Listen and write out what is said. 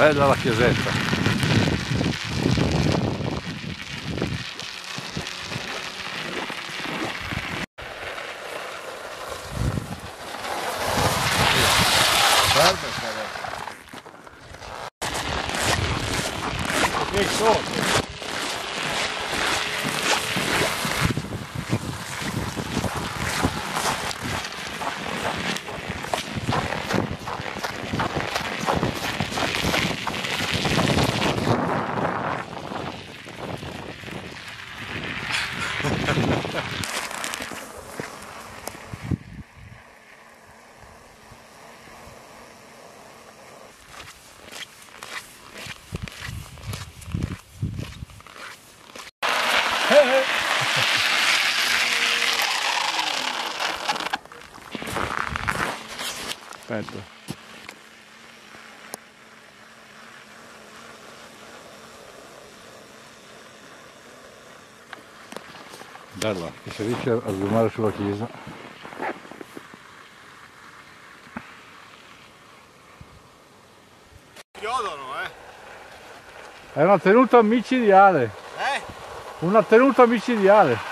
Bella la chiesetta. Che sotto. Aspetta. Bella, che si riesce a zoomare sulla chiesa. Chiodono, È una tenuta micidiale. Eh? Una tenuta micidiale.